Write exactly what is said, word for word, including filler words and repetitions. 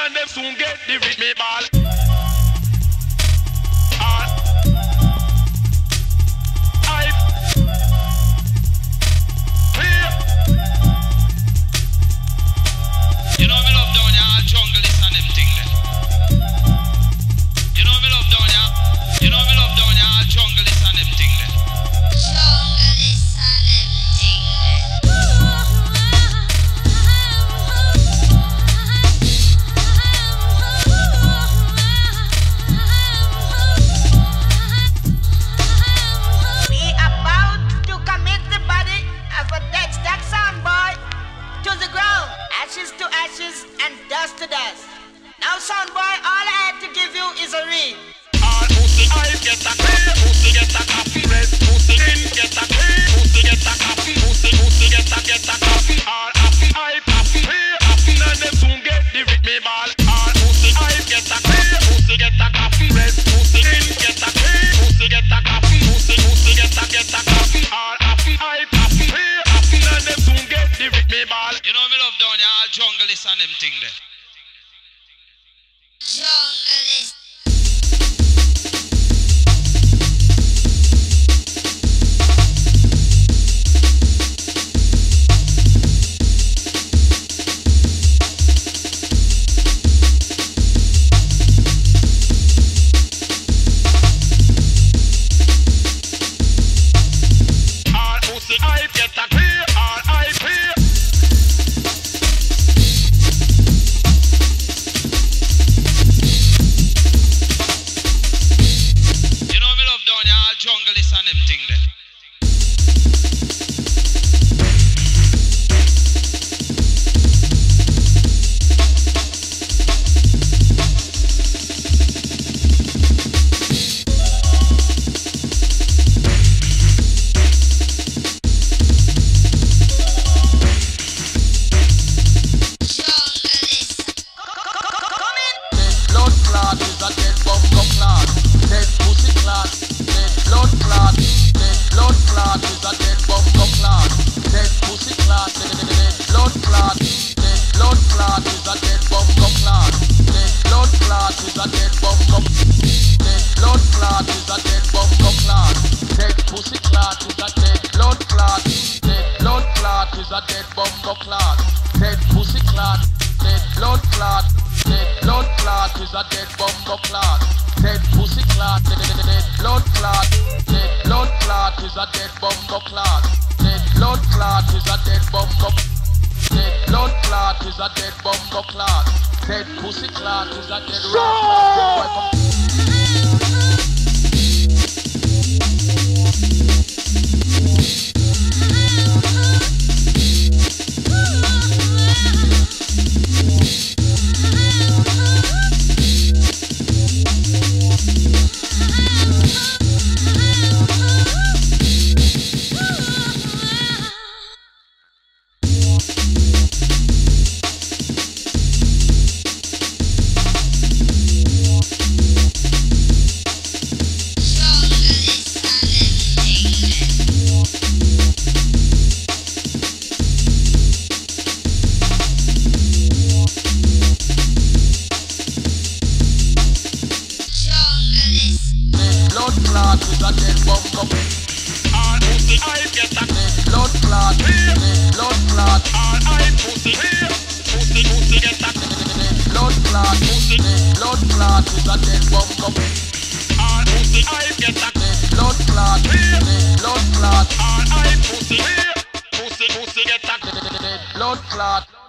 and them soon get the with me ball. All hype. Clear. You know me love down here, all jungle is and them thing there. You know me love down here. You know me love down here, all jungle is and them thing there. Jungle is and them thing there. We about to commit the body of a dead stack sound boy to the ground, ashes to ashes and dust to dust. Now sound boy, all I had to give you is a ring. All pussy hype get a clear, pussy get a coffee, red pussy in get a clear, pussy get a coffee, pussy pussy get a get a coffee. All happy hype, happy clear, happy and them soon get the with me ball. All pussy hype get a clear, pussy get a coffee, red pussy in get a clear, pussy get a coffee, pussy pussy get a get a coffee. All happy hype, happy clear, happy and them soon get the with me ball. You know me love down here, all jungle is and them thing there. Jungle is. All pussy hype get a clear, all hype clear. You know me love down here, all jungle is and them thing there. Jungle is. Come in. Dead blood clot is a dead bungo clot. Dead pussy clot. Dead blood clot. Dead blood clot is a dead bungo clot. Dead pussy clot. Dead blood clot. Dead blood clot is a dead bungo clot. Dead blood clot is a dead bungo. Dead blood clot is a dead bungo clot. Dead pussy clot is a dead blood clot. Dead blood clot is a dead bungo clot. Dead pussy clot. Dead blood clot. Dead blood clot is a dead bungo clot. Dead pussy clot. Dead dead blood clot. Dead blood clot is a dead bungo clot. Dead blood clot is a dead bungo. Dead blood clot is a dead bungo clot. Dead pussy clot is a dead rat. Blood clot.